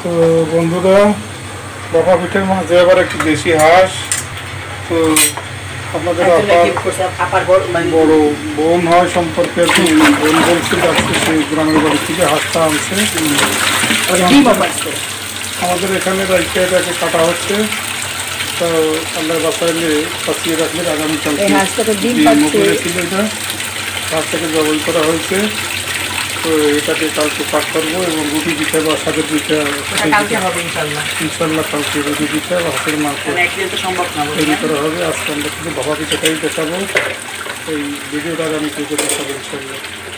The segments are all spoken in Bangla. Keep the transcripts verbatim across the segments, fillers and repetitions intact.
তো বন্ধুরা, বকা পিঠের মাঝে আবার একটি দেশি হাঁস। তো আপনাদের আপার বড় বোন হয় সম্পর্কে বোন বলছিল আজকে সেই গ্রামের বাড়ি থেকে হাঁসটা আনছে। আমাদের এখানে রাইকে এটাকে কাটা হচ্ছে। তো আল্লাহ বাসাইলে পাঠিয়ে রাখলে আগামীকাল ছিল এটা হাঁসটাকে জবাই করা হয়েছে। তো এটাকে কালকে পাক করবো এবং রুটি পিঠা বা শাকের পিঠা ইনশাল্লাহ কালকে রুটি পিঠা বা হাঁসের মাংস তৈরি করা হবে। আজকে আমরা শুধু ভাপা পিঠাটাই দেখাবো। এই ভিডিওটা আগামী কালকে দেখাবো ইনশাল্লাহ।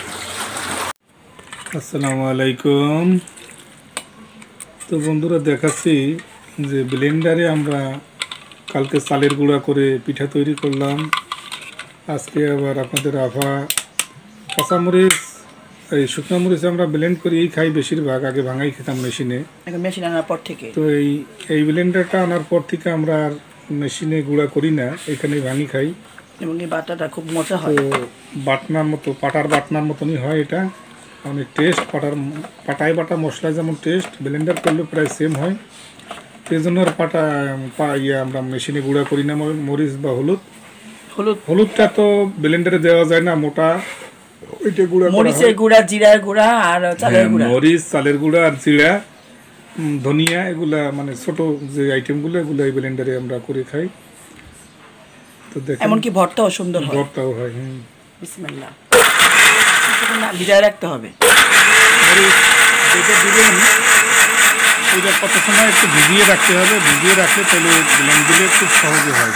আসসালামু আলাইকুম। তো বন্ধুরা, দেখাচ্ছি যে ব্লেন্ডারে আমরা কালকে চালের গুঁড়া করে পিঠা তৈরি করলাম। আজকে আবার আপনাদের আভা কাঁচামরিচ এই শুকনো মরিচ আমরা ব্লেন্ড করি খাই বেশিরভাগ, আগে ভাঙাই খেতাম মেশিনে। মেশিন আনার পর থেকে তো এই এই ব্লেন্ডারটা আনার পর থেকে আমরা আর মেশিনে গুঁড়া করি না, এখানে ভাঙি খাই। এবং এই বাটাটা খুব মজা হয়। তো বাটনার মতো পাটার বাটনার মতনই হয় এটা, অনেক টেস্ট। পাটার পাটায় বাটা মশলা যেমন টেস্ট, ব্লেন্ডার করলেও প্রায় সেম হয়। সেই জন্য আর পাটা ইয়ে আমরা মেশিনে গুঁড়া করি না মরিচ বা হলুদ। হলুদ হলুদটা তো ব্লেন্ডারে দেওয়া যায় না, মোটা ওইটা গুঁড়া মরিচের গুঁড়া, জিরার গুঁড়া আর চালের গুঁড়া। মরিচ, চালের গুঁড়া আর জিরা, ধনিয়া, এগুলা মানে ছোট যে আইটেমগুলো এগুলো এই ব্লেন্ডারে আমরা করে খাই। তো দেখেন এমনকি ভর্তাও সুন্দর হয়, ভর্তাও হয়। হুম, বিসমিল্লাহ। ভিজায় রাখতে হবে মরিচ যেটা দিবেন ওইটা কত সময় একটু ভিজিয়ে রাখতে হবে। ভিজিয়ে রাখলে তাহলে ব্লেন্ড দিলে খুব সহজে হয়।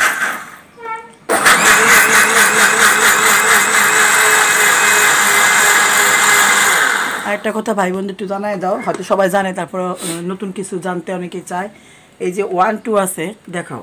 আরেকটা কথা ভাই বোনদের একটু জানাই দাও, হয়তো সবাই জানে, তারপর নতুন কিছু জানতে অনেকে চায়। এই যে ওয়ান টু আছে দেখাও,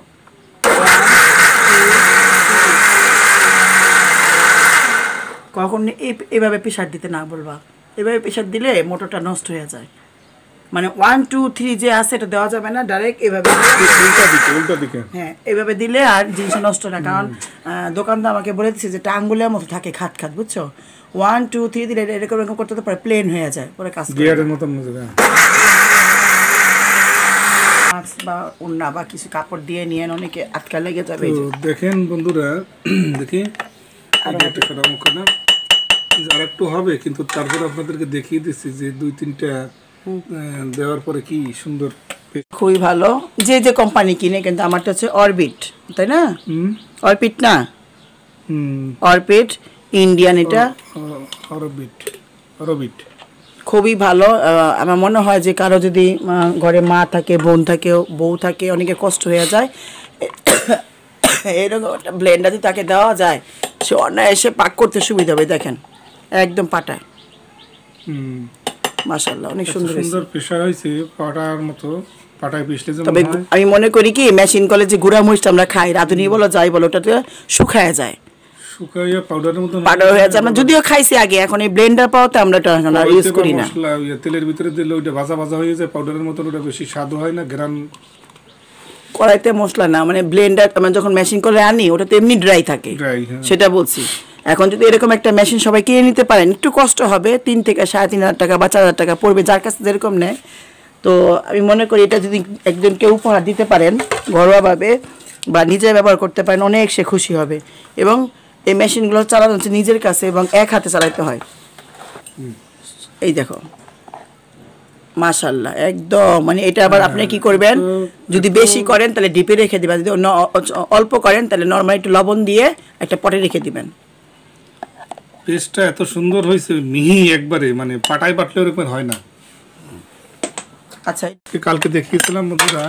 কখন এভাবে প্রেশার দিতে না বলবা। এভাবে প্রেশার দিলে মোটরটা নষ্ট হয়ে যায়। মানে ওয়ান টু থ্রি যে আছে এটা দেওয়া যাবে না, ডাইরেক্ট এভাবে উল্টা দিকে উল্টা দিকে হ্যাঁ এভাবে দিলে আর জিনিস নষ্ট না। কারণ দোকানদার আমাকে বলে দিচ্ছে যে আঙ্গুলের মতো থাকে খাট খাট, বুঝছো? ওয়ান টু থ্রি দিলে এরকম এরকম করতে পরে প্লেন হয়ে যায়, পরে কাজ গিয়ারের মতন মাছ বা উন্না বা কিছু কাপড় দিয়ে নিয়ে অনেকে আটকা লেগে যাবে। দেখেন বন্ধুরা, দেখি আর একটু হবে, কিন্তু তারপর আপনাদেরকে দেখিয়ে দিচ্ছি যে দুই তিনটা দেওয়ার পরে কি সুন্দর, খুবই ভালো। যে যে কোম্পানি কিনে, কিন্তু আমারটা হচ্ছে অরবিট, তাই না? অরবিট না, অরবিট ইন্ডিয়ান, এটা অরবিট। অরবিট খুবই ভালো। আমার মনে হয় যে কারো যদি ঘরে মা থাকে, বোন থাকে, বউ থাকে, অনেকে কষ্ট হয়ে যায়, এরকম একটা ব্লেন্ডার যদি তাকে দেওয়া যায়, সে অনায়াসে পাক করতে সুবিধা হবে। দেখেন একদম পাটায়, মাশাআল্লাহ অনেক সুন্দর সুন্দর পেশা হয়েছে, পাটার মতো পাটায় পিষলে। তবে আমি মনে করি কি মেশিন কলে যে গুঁড়া মরিচটা আমরা খাই, রাঁধুনি বলো যাই বলো, ওটাতে শুকায় যায়, শুকাইয়া পাউডারের মতো পাউডার হয়ে যায়। আমরা যদিও খাইছি আগে, এখন এই ব্লেন্ডার পাওয়াতে আমরা এটা এখন আর ইউজ করি না। মশলা তেলের ভিতরে দিলে ওইটা ভাজা ভাজা হয়ে যায় পাউডারের মতো, ওটা বেশি স্বাদ হয় না। গ্রাম কড়াইতে মশলা না, মানে ব্লেন্ডার আমরা যখন মেশিন করে আনি ওটা তো এমনি ড্রাই থাকে, সেটা বলছি। এখন যদি এরকম একটা মেশিন সবাই কিনে নিতে পারেন, একটু কষ্ট হবে, তিন থেকে সাড়ে তিন হাজার টাকা বা চার হাজার টাকা পড়বে, যার কাছে যেরকম নেয়। তো আমি মনে করি এটা যদি একজনকে উপহার দিতে পারেন ঘরোয়াভাবে বা নিজে ব্যবহার করতে পারেন, অনেক সে খুশি হবে। এবং এই মেশিনগুলো চালানো হচ্ছে নিজের কাছে এবং এক হাতে চালাতে হয়। এই দেখো মাশাআল্লাহ একদম, মানে এটা আবার আপনি কি করবেন, যদি বেশি করেন তাহলে ডিপে রেখে দিবেন, যদি অল্প করেন তাহলে নর্মাল একটু লবণ দিয়ে একটা পটে রেখে দিবেন। পেস্টটা এত সুন্দর হয়েছে, মিহি একবারে, মানে পাটায় বাটলে ওরকম হয় না। আচ্ছা, কালকে দেখিয়েছিলাম বন্ধুরা।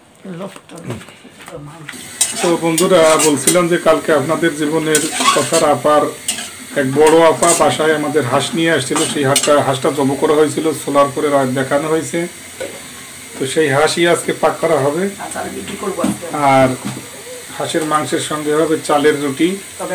তো বন্ধুরা বলছিলাম যে কালকে আপনাদের জীবনের কথার আপার এক বড় আপা বাসায় আমাদের হাঁস নিয়ে আসছিল। সেই হাঁসটা হাঁসটা জব করা হয়েছিল, সোলার করে দেখানো হয়েছে। তো সেই হাঁসই আজকে পাক করা হবে। আর হাঁসের মাংসের সঙ্গে হবে চালের রুটি।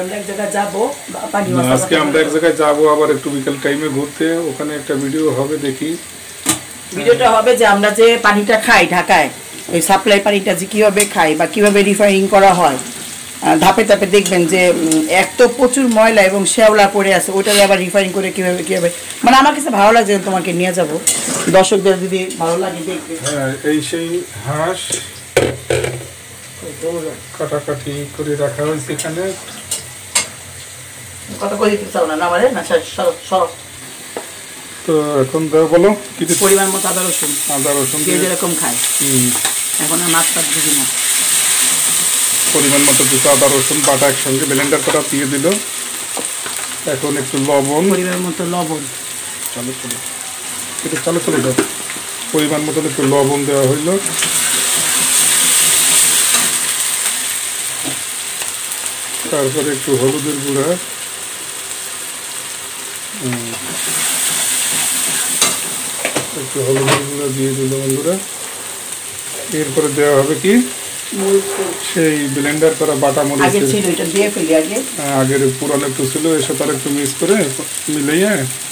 আজকে আমরা এক জায়গায় যাবো আবার একটু বিকেল টাইমে ঘুরতে, ওখানে একটা ভিডিও হবে, দেখি। ভিডিওটা হবে যে আমরা যে পানিটা খাই ঢাকায়, ওই সাপ্লাই পানিটা যে কিভাবে খাই বা কিভাবে রিফাইনিং করা হয়, ধাপে ধাপে দেখবেন যে এক তো প্রচুর ময়লা এবং শ্যাওলা পড়ে আছে, ওইটা আবার রিফাইন করে কীভাবে কীভাবে, মানে আমার কাছে ভালো লাগছে, তোমাকে নিয়ে যাব, দর্শকদের যদি ভালো লাগে দেখবে। হ্যাঁ, এই সেই হাঁস কাটাকাটি করে রাখা হয়েছে এখানে। কত করে দিতে চাও না না আমারে না সব। তো এখন দাও বলো কি পরিমাণ মতো আদা রসুন, আদা রসুন যে যেরকম খায়। এখন আর মাছ টাছ দিবি না, পরিমাণ মতো কিছু আদা রসুন বাটা একসঙ্গে ব্লেন্ডার করা দিয়ে দিল। এখন একটু লবণ, পরিমাণ মতো লবণ, চালু চলো একটু চালু চলে যাও, পরিমাণ মতো একটু লবণ দেওয়া হইল। তারপরে একটু হলুদের গুঁড়া, একটু হলুদের গুঁড়া দিয়ে দিল বন্ধুরা। এরপরে দেওয়া হবে কি সেই ব্লেন্ডার করা বাটা মরিচ, আগের পুরানো একটু ছিল, এর সাথে একটু মিক্স করে মিলিয়ে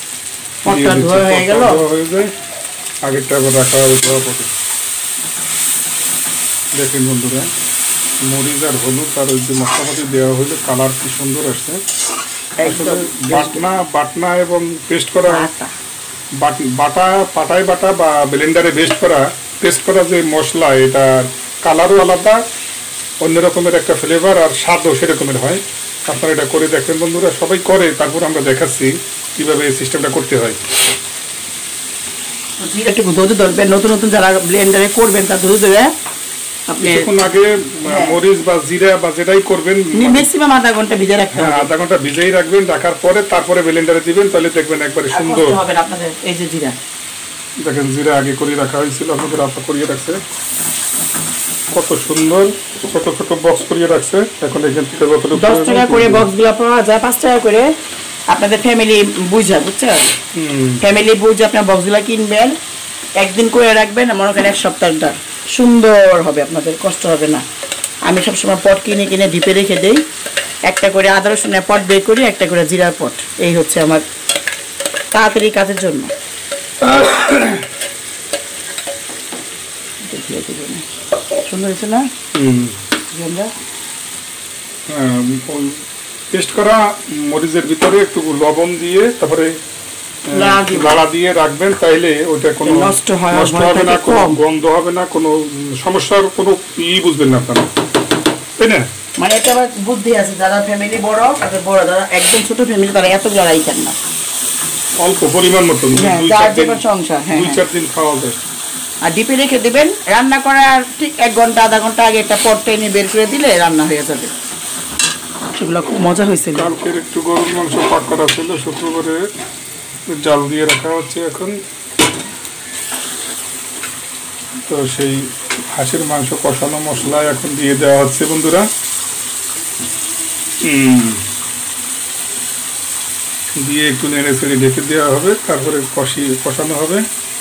হয়ে যায়। আগেরটা আবার রাখা হবে ধোয়া পরে। দেখেন বন্ধুরা, মরিচ আর হলুদ আর ওই যে মশলাপাতি দেওয়া হইলে কালার কি সুন্দর আসছে। আসলে বাটনা বাটনা এবং পেস্ট করা, বাটা পাটায় বাটা বা ব্লেন্ডারে বেস্ট করা পেস্ট করা যে মশলা, এটার কালারও আলাদা, অন্য রকমের একটা ফ্লেভার আর স্বাদও সেরকমের হয়। আপনারা এটা করে দেখবেন বন্ধুরা, সবাই করে, তারপর আমরা দেখাচ্ছি কীভাবে এই সিস্টেমটা করতে হয়। একটু ধৈর্য ধরবেন, নতুন নতুন যারা ব্লেন্ডারে করবেন তার ধৈর্য ধরে কিছুক্ষণ আগে মরিচ বা জিরা বা যেটাই করবেন ম্যাক্সিমাম আধা ঘন্টা ভিজে রাখবেন। হ্যাঁ, আধা ঘন্টা ভিজেই রাখবেন, রাখার পরে তারপরে ব্লেন্ডারে দিবেন, তাহলে দেখবেন একবারে সুন্দর হবে। আপনাদের এই যে জিরা দেখেন, জিরা আগে করে রাখা হয়েছিল, আপনাদের আপা করিয়ে রাখছে, কত সুন্দর ছোট ছোট বক্স করিয়ে রাখছে। এখন এখান থেকে দশ টাকা করে বক্সগুলো পাওয়া যায়, পাঁচ টাকা করে আপনাদের ফ্যামিলি বুঝা, বুঝছেন, ফ্যামিলি বুঝে আপনার বক্সগুলো কিনবেন, একদিন করে রাখবেন, মনে করেন এক সপ্তাহটা সুন্দর হবে, আপনাদের কষ্ট হবে না। আমি সবসময় পট কিনে কিনে ডিপে রেখে দিই, একটা করে আদা রসুনের পট বের করি, একটা করে জিরার পট, এই হচ্ছে আমার তাড়াতাড়ি কাজের জন্য। সুন্দর হয়েছে না? পেস্ট করা মরিচের ভিতরে একটু লবণ দিয়ে তারপরে লাড়া দিয়ে রাখবেন, তাইলে ওইটা কোনো নষ্ট হবে না, কোনো গন্ধ হবে না, কোনো সমস্যার কোনো ই বুঝবেন না আপনারা, তাই না? মানে এটা আবার বুদ্ধি আছে, যারা ফ্যামিলি বড় তাদের বড়, যারা একদম ছোট ফ্যামিলি তারা এত লড়াই খান না, অল্প পরিমাণ মতো সংসার, হ্যাঁ দুই চার দিন খাওয়া যায়। আর ডিপে রেখে দেবেন, রান্না করার ঠিক এক ঘন্টা আধা ঘন্টা আগে একটা পট টেনে বের করে দিলে রান্না হয়ে যাবে। সেগুলো খুব মজা হয়েছিল। কালকের একটু গরুর মাংস পাক করা ছিল, শুক্রবারে জাল দিয়ে রাখা হচ্ছে এখন। তো সেই হাঁসের মাংস কষানো মশলা এখন দিয়ে দেওয়া হচ্ছে বন্ধুরা। দিয়ে একটু নেড়ে চেড়ে ঢেকে দেওয়া হবে, তারপরে কষি কষানো হবে।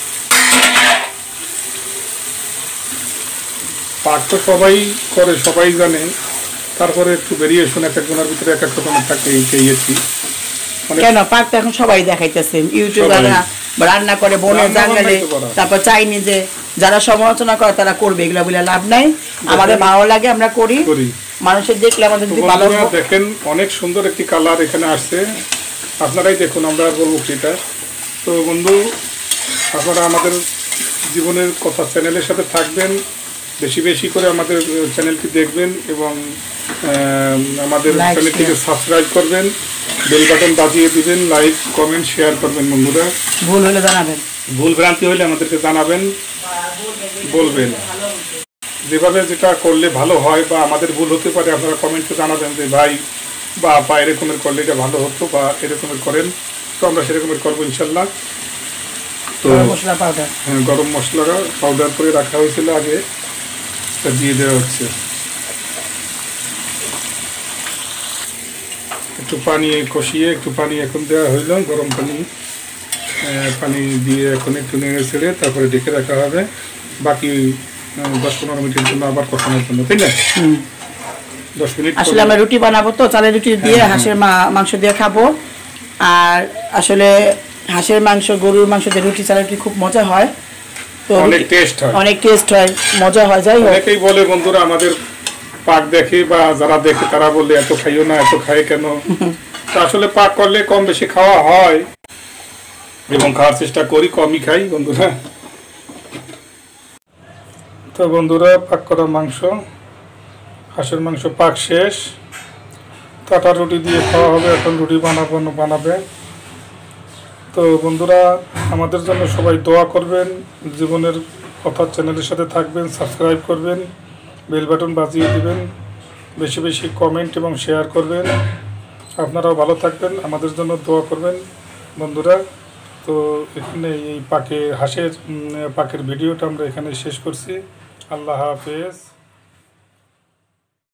পাক তো সবাই করে, সবাই জানে, তারপরে একটু ভেরিয়েশন এক একজনের ভিতরে এক এক রকমের থাকে। এইটি কেন পাক তো এখন সবাই দেখাইতেছে, ইউটিউবাররা রান্না করে বনে জাঙ্গালে, তারপর চাইনিজে যারা সমালোচনা করে তারা করবে, এগুলা বলে লাভ নাই। আমাদের ভালো লাগে, আমরা করি, মানুষের দেখলে আমাদের যদি ভালো লাগে। দেখেন অনেক সুন্দর একটি কালার এখানে আসছে, আপনারাই দেখুন, আমরা আর বলবো সেটা। তো বন্ধু, আপনারা আমাদের জীবনের কথা চ্যানেলের সাথে থাকবেন, বেশি বেশি করে আমাদের চ্যানেলটি দেখবেন এবং আমাদের চ্যানেলটিকে সাবস্ক্রাইব করবেন, বেল বাটন বাজিয়ে দিবেন, লাইক কমেন্ট শেয়ার করবেন বন্ধুরা। ভুল হলে জানাবেন, ভুল ভ্রান্তি হলে আমাদেরকে জানাবেন, বলবেন যেভাবে যেটা করলে ভালো হয় বা আমাদের ভুল হতে পারে, আপনারা কমেন্টে জানাবেন যে ভাই বা আপা এরকমের করলে এটা ভালো হতো বা এরকমের করেন, তো আমরা সেরকমের করবো ইনশাল্লাহ। তো মশলা পাউডার, হ্যাঁ, গরম মশলা পাউডার করে রাখা হয়েছিল আগে, তা দিয়ে দেওয়া হচ্ছে। একটু পানি কষিয়ে একটু পানি এখন দেওয়া হইল, গরম পানি পানি দিয়ে এখন একটু নেড়ে ছেড়ে তারপরে ঢেকে রাখা হবে বাকি দশ পনেরো মিনিটের জন্য, আবার কষানোর জন্য, তাই না? দশ মিনিট। আসলে আমরা রুটি বানাবো তো, চালের রুটি দিয়ে হাঁসের মাংস দিয়ে খাবো। আর আসলে হাঁসের মাংস, গরুর মাংস দিয়ে রুটি, চালের রুটি খুব মজা হয়, তো অনেক টেস্ট হয়, অনেক টেস্ট হয়, মজা হয়। যাই হোক, অনেকেই বলে বন্ধুরা আমাদের পাক দেখে বা যারা দেখে তারা বলে এত খাইও না, এত খায় কেন। তো আসলে পাক করলে কম বেশি খাওয়া হয় এবং খাওয়ার চেষ্টা করি, কমই খাই বন্ধুরা। তো বন্ধুরা পাক করা মাংস, হাঁসের মাংস পাক শেষ। কাটা রুটি দিয়ে খাওয়া হবে, এখন রুটি বানাবো বানাবে। তো বন্ধুরা আমাদের জন্য সবাই দোয়া করবেন, জীবনের কথা চ্যানেলের সাথে থাকবেন, সাবস্ক্রাইব করবেন, বেল বাটন বাজিয়ে দিবেন, বেশি বেশি কমেন্ট এবং শেয়ার করবেন। আপনারাও ভালো থাকবেন, আমাদের জন্য দোয়া করবেন বন্ধুরা। তো এখানে এই পাকে হাঁসের পাকের ভিডিওটা আমরা এখানে শেষ করছি। আল্লাহ হাফেজ।